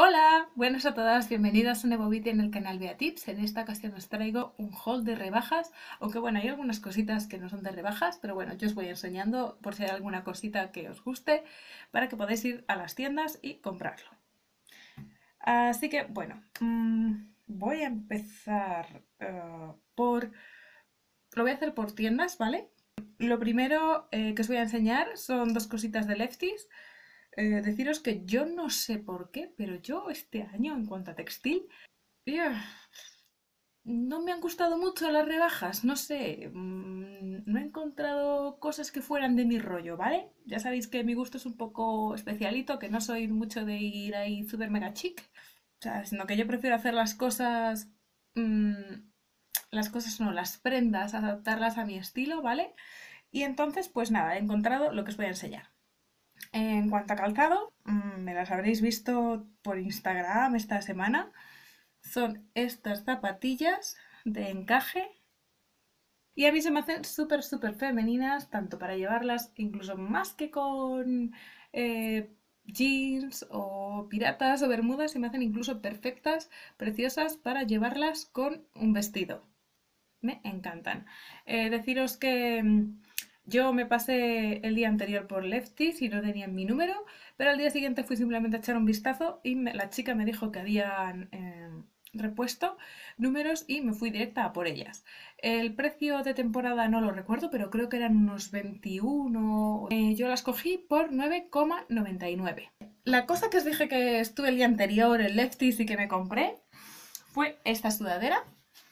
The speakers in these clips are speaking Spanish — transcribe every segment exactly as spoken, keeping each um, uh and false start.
Hola, buenas a todas, bienvenidas a un nuevo vídeo en el canal Beatips. En esta ocasión os traigo un haul de rebajas, aunque bueno, hay algunas cositas que no son de rebajas, pero bueno, yo os voy enseñando por si hay alguna cosita que os guste, para que podáis ir a las tiendas y comprarlo. Así que bueno, mmm, voy a empezar uh, por... Lo voy a hacer por tiendas, ¿vale? Lo primero eh, que os voy a enseñar son dos cositas de Lefties. Eh, deciros que yo no sé por qué, pero yo este año en cuanto a textil, yeah, no me han gustado mucho las rebajas, no sé, mmm, no he encontrado cosas que fueran de mi rollo, ¿vale? Ya sabéis que mi gusto es un poco especialito, que no soy mucho de ir ahí super mega chic, o sea, sino que yo prefiero hacer las cosas, mmm, las cosas no, las prendas, adaptarlas a mi estilo, ¿vale? Y entonces, pues nada, he encontrado lo que os voy a enseñar. En cuanto a calzado, me las habréis visto por Instagram esta semana. Son estas zapatillas de encaje y a mí se me hacen súper, súper femeninas, tanto para llevarlas incluso más que con eh, jeans o piratas o bermudas, se me hacen incluso perfectas, preciosas para llevarlas con un vestido. Me encantan. Eh, deciros que mm, yo me pasé el día anterior por Lefties y no tenían mi número, pero al día siguiente fui simplemente a echar un vistazo y me- la chica me dijo que habían eh, repuesto números y me fui directa a por ellas. El precio de temporada no lo recuerdo, pero creo que eran unos veintiuno. Eh, yo las cogí por nueve coma noventa y nueve. La cosa que os dije que estuve el día anterior en Lefties y que me compré fue esta sudadera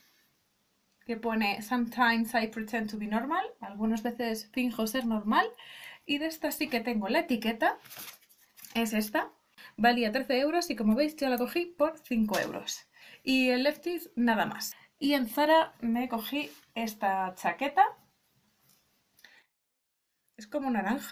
que pone Sometimes I pretend to be normal, algunas veces finjo ser normal, y de esta sí que tengo la etiqueta, es esta, valía trece euros y como veis yo la cogí por cinco euros. Y en Lefties nada más. Y en Zara me cogí esta chaqueta, es como naranja,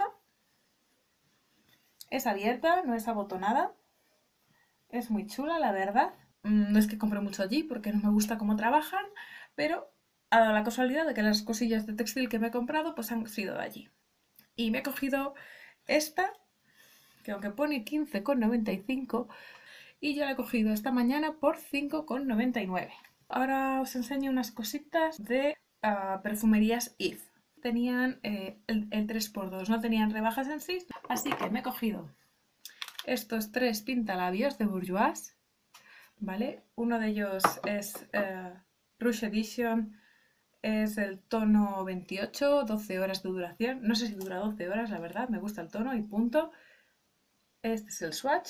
es abierta, no es abotonada, es muy chula la verdad. No es que compre mucho allí porque no me gusta cómo trabajan, pero ha dado la casualidad de que las cosillas de textil que me he comprado pues han sido de allí. Y me he cogido esta, que aunque pone quince con noventa y cinco, y yo la he cogido esta mañana por cinco con noventa y nueve. Ahora os enseño unas cositas de uh, perfumerías If. Tenían eh, el, el tres por dos, no tenían rebajas en sí, así que me he cogido estos tres pintalabios de Bourjois, ¿vale? Uno de ellos es uh, Rouge Edition, es el tono veintiocho, doce horas de duración. No sé si dura doce horas, la verdad, me gusta el tono y punto. Este es el swatch.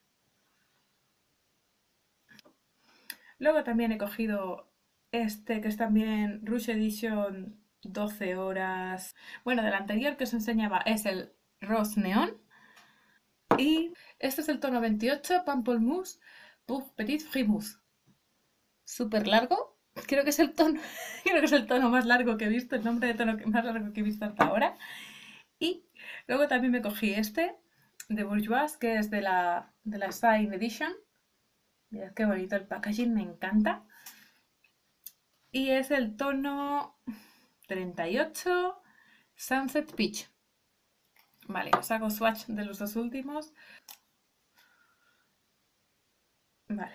Luego también he cogido este que es también Rouge Edition doce horas. Bueno, del anterior que os enseñaba es el Rose Neon. Y este es el tono veintiocho, Pamplemousse pour Petite Frimousse. Súper largo. Creo que es el tono, creo que es el tono más largo que he visto, el nombre de tono más largo que he visto hasta ahora. Y luego también me cogí este de Bourjois, que es de la, de la Sign Edition. Mirad qué bonito el packaging, me encanta. Y es el tono treinta y ocho Sunset Peach. Vale, os hago swatch de los dos últimos. Vale.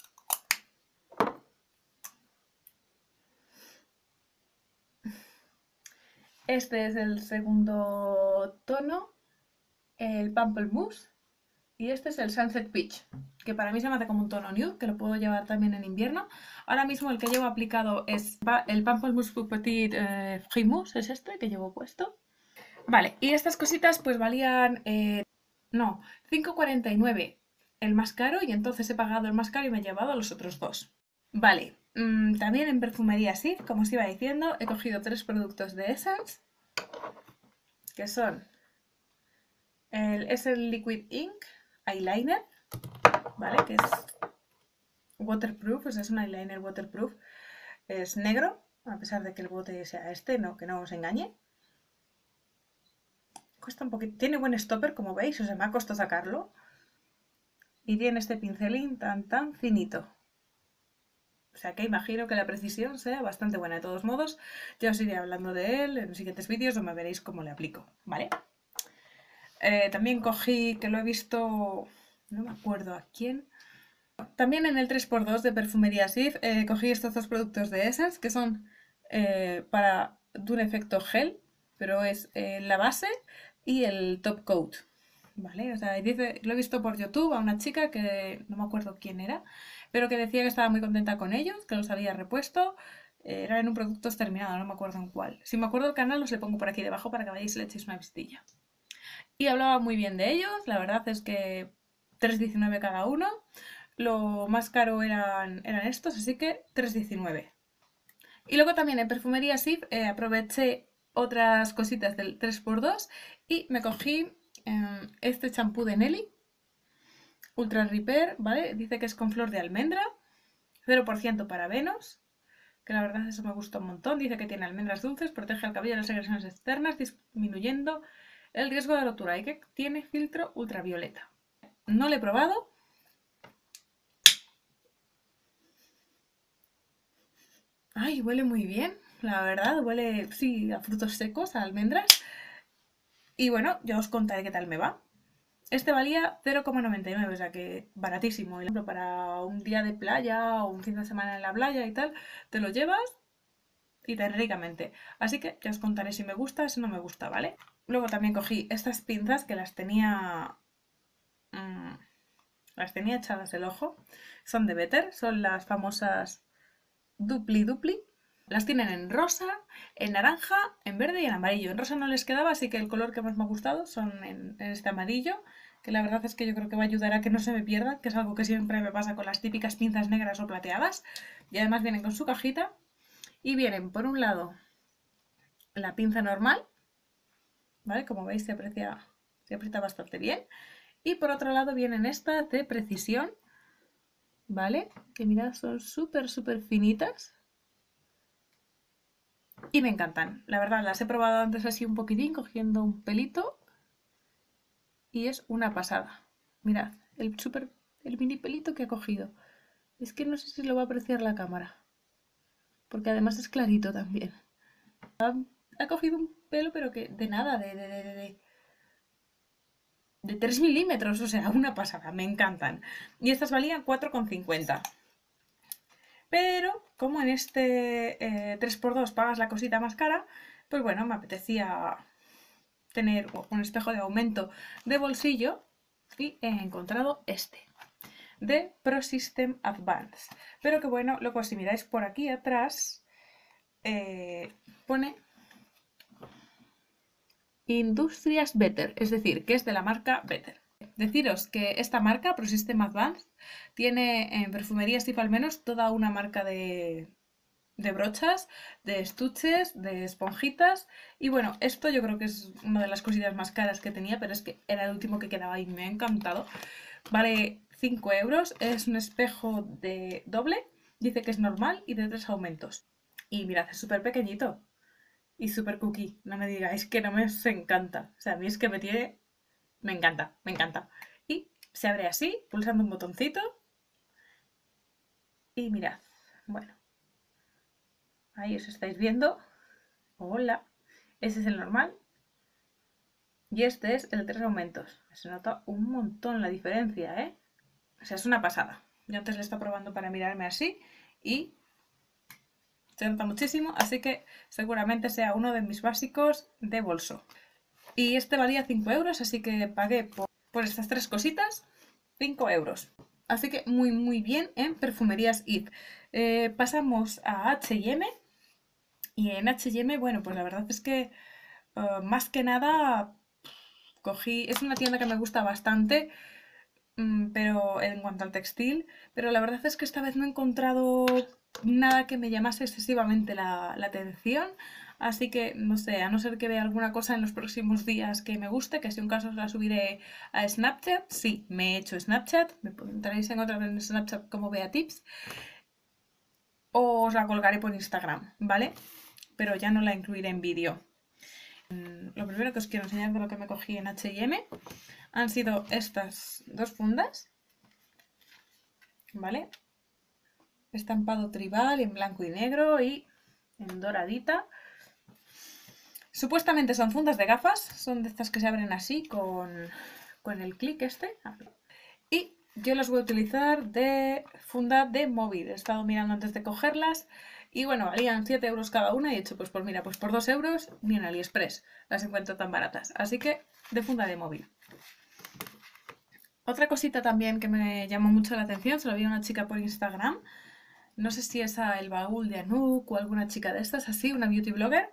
Este es el segundo tono, el Pamplemousse. Y este es el Sunset Peach, que para mí se me hace como un tono nude, que lo puedo llevar también en invierno. Ahora mismo el que llevo aplicado es el Pamplemousse pour Petite eh, Frimousse, es este que llevo puesto. Vale, y estas cositas pues valían, eh, no, cinco cuarenta y nueve el más caro, y entonces he pagado el más caro y me he llevado los otros dos. Vale, mmm, también en perfumería sí, como os iba diciendo, he cogido tres productos de Essence, que son, el, es el Liquid Ink Eyeliner, ¿vale? Que es waterproof, o sea, es un eyeliner waterproof, es negro, a pesar de que el bote sea este, no, que no os engañe. Cuesta un poquito, tiene buen stopper, como veis, o sea, me ha costado sacarlo. Y tiene este pincelín tan tan finito. O sea que imagino que la precisión sea bastante buena. De todos modos, ya os iré hablando de él en los siguientes vídeos o me veréis cómo le aplico, ¿vale? Eh, también cogí, que lo he visto no me acuerdo a quién. También en el tres por dos de Perfumería Sif eh, cogí estos dos productos de Essence que son eh, para de un efecto gel, pero es eh, la base y el top coat. ¿Vale? O sea, dice, lo he visto por YouTube a una chica que no me acuerdo quién era, pero que decía que estaba muy contenta con ellos, que los había repuesto. Eh, era en un producto terminado, no me acuerdo en cuál. Si me acuerdo el canal, os le pongo por aquí debajo para que vayáis y le echéis una vistilla. Y hablaba muy bien de ellos, la verdad es que tres diecinueve cada uno. Lo más caro eran, eran estos, así que tres diecinueve. Y luego también en Perfumería Sif eh, aproveché otras cositas del tres por dos y me cogí eh, este champú de Nelly, Ultra Repair, ¿vale? Dice que es con flor de almendra, cero por ciento parabenos, que la verdad eso me gusta un montón. Dice que tiene almendras dulces, protege el cabello de las agresiones externas, disminuyendo el riesgo de rotura y que tiene filtro ultravioleta. No lo he probado. Ay, huele muy bien, la verdad, huele, sí, a frutos secos, a almendras. Y bueno, ya os contaré qué tal me va. Este valía cero coma noventa y nueve, o sea que baratísimo. Por ejemplo, para un día de playa o un fin de semana en la playa y tal, te lo llevas y tan ricamente. Así que ya os contaré si me gusta o si no me gusta, ¿vale? Luego también cogí estas pinzas que las tenía... Mmm, las tenía echadas el ojo. Son de Better, son las famosas Dupli Dupli. Las tienen en rosa, en naranja, en verde y en amarillo. En rosa no les quedaba, así que el color que más me ha gustado son en, en este amarillo, que la verdad es que yo creo que va a ayudar a que no se me pierdan, que es algo que siempre me pasa con las típicas pinzas negras o plateadas. Y además vienen con su cajita. Y vienen, por un lado, la pinza normal, ¿vale? Como veis se aprecia, se aprieta bastante bien. Y por otro lado vienen estas de precisión, ¿vale? Que mirad, son súper, súper finitas. Y me encantan. La verdad, las he probado antes así un poquitín, cogiendo un pelito. Y es una pasada. Mirad, el super, el mini pelito que ha cogido. Es que no sé si lo va a apreciar la cámara. Porque además es clarito también. Ha, ha cogido un pelo, pero que de nada, de, de, de, de, de tres milímetros. O sea, una pasada. Me encantan. Y estas valían cuatro con cincuenta. Pero, como en este eh, tres por dos pagas la cosita más cara, pues bueno, me apetecía tener un espejo de aumento de bolsillo y he encontrado este de ProSystem Advanced. Pero que bueno, luego si miráis por aquí atrás, eh, pone Industrias Better, es decir, que es de la marca Better. Deciros que esta marca, ProSystem Advanced, tiene en perfumería Sif al menos toda una marca de, de brochas, de estuches, de esponjitas. Y bueno, esto yo creo que es una de las cositas más caras que tenía, pero es que era el último que quedaba y me ha encantado. Vale cinco euros, es un espejo de doble, dice que es normal y de tres aumentos. Y mirad, es súper pequeñito y súper cookie, no me digáis que no me encanta. O sea, a mí es que me tiene... Me encanta, me encanta. Y se abre así, pulsando un botoncito. Y mirad, bueno, ahí os estáis viendo. Hola, ese es el normal. Y este es el de tres aumentos. Se nota un montón la diferencia, ¿eh? O sea, es una pasada. Yo antes le estaba probando para mirarme así y se nota muchísimo, así que seguramente sea uno de mis básicos de bolso. Y este valía cinco euros, así que pagué por, por estas tres cositas cinco euros. Así que muy muy bien en Perfumerías Sif. Eh, pasamos a H y M. Y en H y M, bueno, pues la verdad es que uh, más que nada cogí... Es una tienda que me gusta bastante, pero en cuanto al textil, pero la verdad es que esta vez no he encontrado nada que me llamase excesivamente la, la atención, así que no sé, a no ser que vea alguna cosa en los próximos días que me guste, que si un caso os la subiré a Snapchat. Sí, me he hecho Snapchat, me podréis encontrar en Snapchat como Beatips, o os la colgaré por Instagram, ¿vale? Pero ya no la incluiré en vídeo. Lo primero que os quiero enseñar de lo que me cogí en H y M han sido estas dos fundas, ¿vale? Estampado tribal en blanco y negro y en doradita. Supuestamente son fundas de gafas, son de estas que se abren así con, con el clic este. Y yo las voy a utilizar de funda de móvil. He estado mirando antes de cogerlas y bueno, valían siete euros cada una y he dicho, pues, pues mira, pues por dos euros ni en AliExpress las encuentro tan baratas. Así que de funda de móvil. Otra cosita también que me llamó mucho la atención, se lo vi a una chica por Instagram. No sé si es a El Baúl de Anouk o alguna chica de estas, así, una beauty blogger.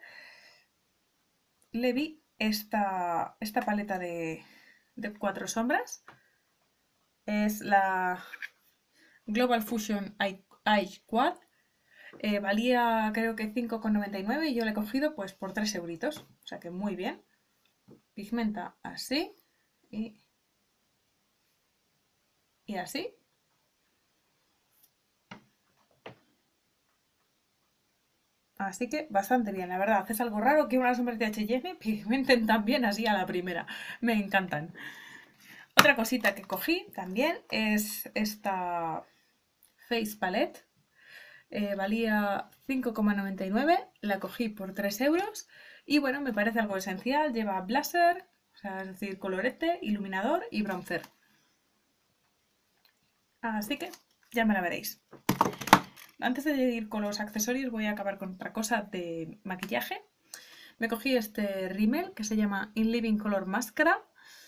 Le vi esta, esta paleta de, de cuatro sombras. Es la Global Fusion Eye Quad. Eh, valía creo que cinco con noventa y nueve y yo la he cogido pues por tres euritos. O sea que muy bien. Pigmenta así y, y así. Así que bastante bien, la verdad. Es algo raro que unas sombras de H and M pigmenten tan bien así a la primera. Me encantan. Otra cosita que cogí también es esta Face Palette. Eh, valía cinco con noventa y nueve, la cogí por tres euros y bueno, me parece algo esencial. Lleva blusher, o sea, es decir, colorete, iluminador y bronzer. Así que ya me la veréis. Antes de ir con los accesorios voy a acabar con otra cosa de maquillaje. Me cogí este rímel que se llama In Living Color Máscara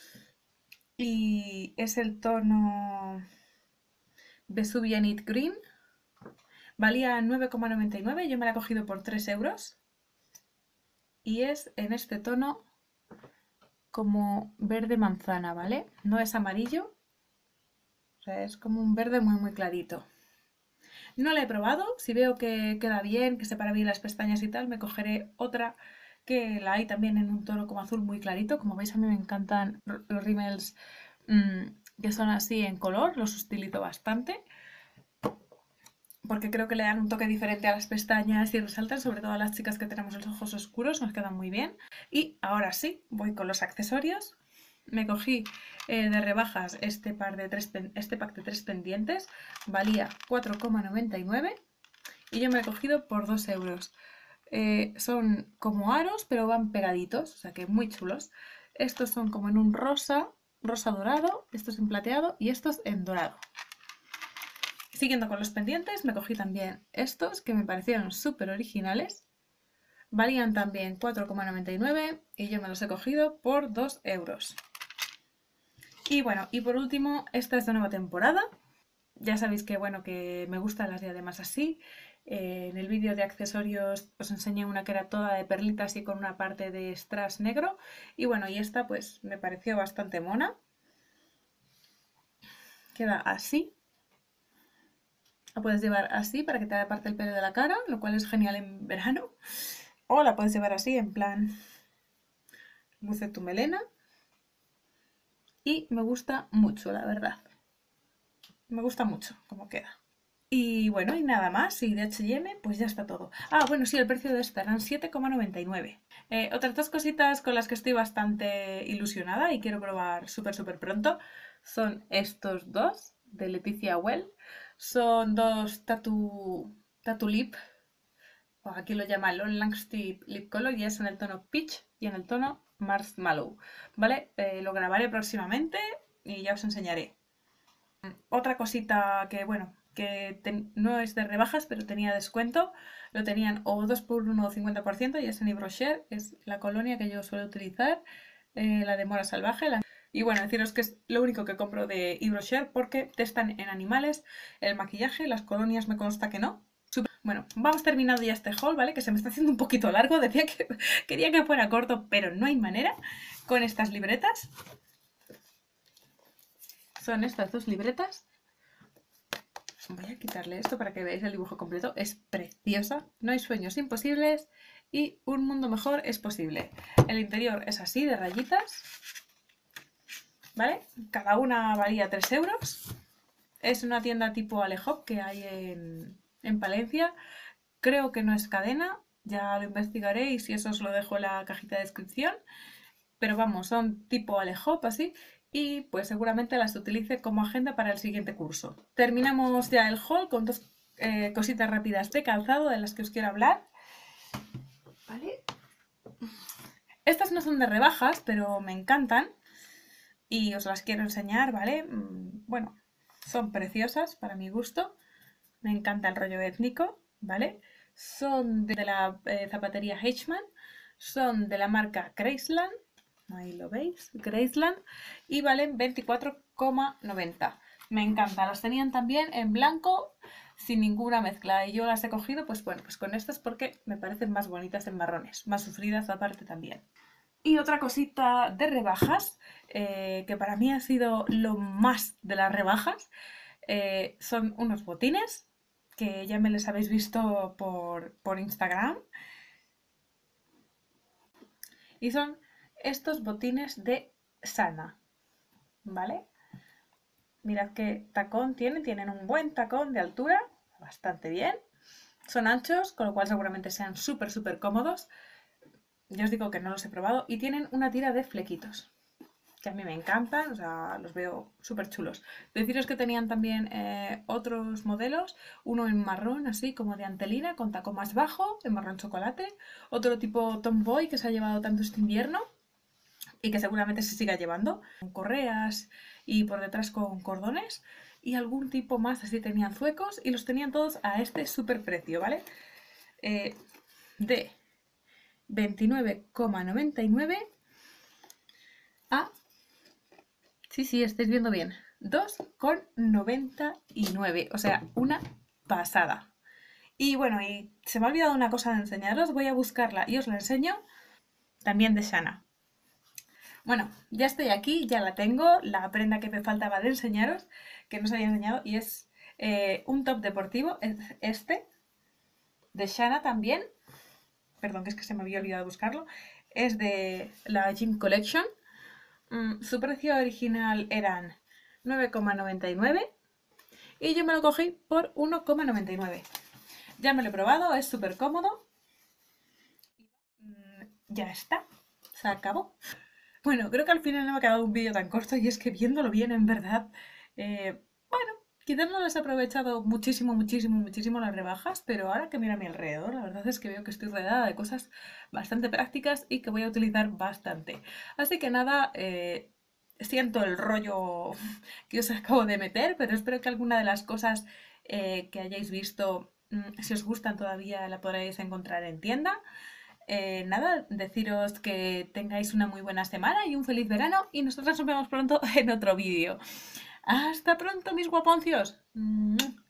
y es el tono Vesuvian It Green. Valía nueve con noventa y nueve, yo me la he cogido por tres euros y es en este tono como verde manzana, ¿vale? No es amarillo, o sea, es como un verde muy muy clarito. No la he probado, si veo que queda bien, que separa bien las pestañas y tal, me cogeré otra que la hay también en un tono como azul muy clarito. Como veis, a mí me encantan los rímels mmm, que son así en color, los utilizo bastante porque creo que le dan un toque diferente a las pestañas y resaltan, sobre todo a las chicas que tenemos los ojos oscuros, nos quedan muy bien. Y ahora sí, voy con los accesorios. Me cogí eh, de rebajas este, par de tres, este pack de tres pendientes, valía cuatro con noventa y nueve y yo me lo he cogido por dos euros. Eh, son como aros, pero van pegaditos, o sea que muy chulos. Estos son como en un rosa, rosa dorado, estos en plateado y estos en dorado. Siguiendo con los pendientes, me cogí también estos que me parecieron súper originales. Valían también cuatro con noventa y nueve y yo me los he cogido por dos euros. Y bueno, y por último, esta es de nueva temporada. Ya sabéis que bueno, que me gustan las diademas así. Eh, en el vídeo de accesorios os enseñé una que era toda de perlitas y con una parte de strass negro. Y bueno, y esta pues me pareció bastante mona. Queda así. La puedes llevar así para que te aparte el pelo de la cara, lo cual es genial en verano. O la puedes llevar así, en plan, luce tu melena. Y me gusta mucho, la verdad. Me gusta mucho cómo queda. Y bueno, y nada más. Y de H and M, pues ya está todo. Ah, bueno, sí, el precio de esta eran siete con noventa y nueve. Eh, otras dos cositas con las que estoy bastante ilusionada y quiero probar súper, súper pronto son estos dos de Leticia Well. Son dos Tattoo, tattoo Lip, o aquí lo llaman Long Lasting Lip Color, y es en el tono Peach y en el tono Marshmallow, ¿vale? Eh, lo grabaré próximamente y ya os enseñaré. Otra cosita que, bueno, que no es de rebajas, pero tenía descuento, lo tenían o dos por uno o cincuenta por ciento y es en Yves Rocher, es la colonia que yo suelo utilizar, eh, la de mora salvaje. La... Y bueno, deciros que es lo único que compro de Yves Rocher porque testan en animales el maquillaje, las colonias me consta que no. Bueno, vamos terminando ya este haul, ¿vale? Que se me está haciendo un poquito largo, decía que quería que fuera corto, pero no hay manera. Con estas libretas. Son estas dos libretas. Voy a quitarle esto para que veáis el dibujo completo. Es preciosa. No hay sueños imposibles y un mundo mejor es posible. El interior es así, de rayitas. ¿Vale? Cada una valía tres euros. Es una tienda tipo Alehop que hay en, en Palencia. Creo que no es cadena. Ya lo investigaré y si eso os lo dejo en la cajita de descripción. Pero vamos, son tipo Alehop así. Y pues seguramente las utilice como agenda para el siguiente curso. Terminamos ya el haul con dos eh, cositas rápidas de calzado de las que os quiero hablar. ¿Vale? Estas no son de rebajas, pero me encantan. y os las quiero enseñar, ¿vale? Mm, Bueno, son preciosas para mi gusto. Me encanta el rollo étnico, ¿vale? Son de la eh, zapatería Heichmann, son de la marca Graceland, ahí lo veis, Graceland, y valen veinticuatro coma noventa. Me encanta, las tenían también en blanco, sin ninguna mezcla, y yo las he cogido, pues bueno, pues con estas porque me parecen más bonitas en marrones, más sufridas aparte también. Y otra cosita de rebajas, eh, que para mí ha sido lo más de las rebajas, eh, son unos botines, que ya me les habéis visto por, por Instagram, y son estos botines de Sana, ¿vale? Mirad qué tacón tienen, tienen un buen tacón de altura, bastante bien. Son anchos, con lo cual seguramente sean súper, súper cómodos. Yo os digo que no los he probado y tienen una tira de flequitos, que a mí me encantan, o sea, los veo súper chulos. Deciros que tenían también eh, otros modelos, uno en marrón, así como de antelina, con taco más bajo, en marrón chocolate, otro tipo tomboy que se ha llevado tanto este invierno y que seguramente se siga llevando, con correas y por detrás con cordones, y algún tipo más así tenían zuecos y los tenían todos a este súper precio, ¿vale? Eh, de veintinueve coma noventa y nueve a... Sí, sí, estáis viendo bien. dos coma noventa y nueve. O sea, una pasada. Y bueno, y se me ha olvidado una cosa de enseñaros. Voy a buscarla y os la enseño. También de Shana. Bueno, ya estoy aquí, ya la tengo. La prenda que me faltaba de enseñaros, que no os había enseñado, y es eh, un top deportivo. Es este. De Shana también. Perdón, que es que se me había olvidado buscarlo. Es de la Gym Collection. Mm, su precio original eran nueve coma noventa y nueve y yo me lo cogí por uno coma noventa y nueve. Ya me lo he probado, es súper cómodo. Mm, Ya está, se acabó. Bueno, creo que al final no me ha quedado un vídeo tan corto y es que viéndolo bien, en verdad, eh, bueno, quizás no les he aprovechado muchísimo, muchísimo, muchísimo las rebajas, pero ahora que miro a mi alrededor, la verdad es que veo que estoy rodeada de cosas bastante prácticas y que voy a utilizar bastante. Así que nada, eh, siento el rollo que os acabo de meter, pero espero que alguna de las cosas eh, que hayáis visto, mm, si os gustan todavía, la podréis encontrar en tienda. Eh, nada, deciros que tengáis una muy buena semana y un feliz verano y nosotros nos vemos pronto en otro vídeo. Hasta pronto, mis guaponcios.